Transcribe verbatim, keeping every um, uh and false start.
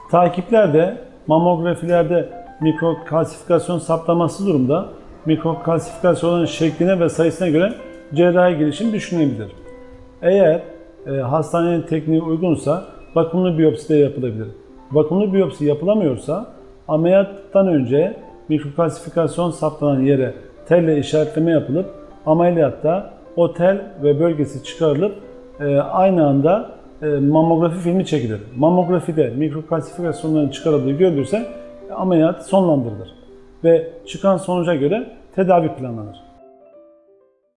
Takiplerde, mamografilerde mikrokalsifikasyon saptaması durumda mikrokalsifikasyonun şekline ve sayısına göre cerrahi girişim düşünülebilir. Eğer e, hastanenin tekniği uygunsa vakumlu biyopsi de yapılabilir. Vakumlu biyopsi yapılamıyorsa ameliyattan önce mikrokalsifikasyon saptanan yere telle işaretleme yapılıp ameliyatta o tel ve bölgesi çıkarılıp e, aynı anda e, mamografi filmi çekilir. Mamografide mikrokalsifikasyonların çıkarıldığı görülürse ameliyat sonlandırılır ve çıkan sonuca göre tedavi planlanır.